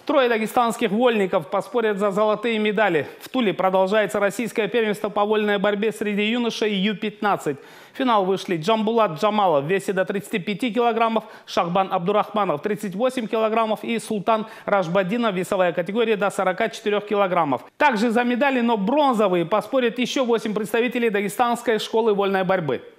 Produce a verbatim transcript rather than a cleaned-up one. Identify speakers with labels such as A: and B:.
A: Трое дагестанских вольников поспорят за золотые медали. В Туле продолжается российское первенство по вольной борьбе среди юношей ю пятнадцать. В финал вышли Джамбулат Джамалов в весе до тридцати пяти килограммов, Шахбан Абдурахманов тридцать восемь килограммов и Султан Рашбадинов весовая категория до сорока четырёх килограммов. Также за медали, но бронзовые, поспорят еще восемь представителей Дагестанской школы вольной борьбы.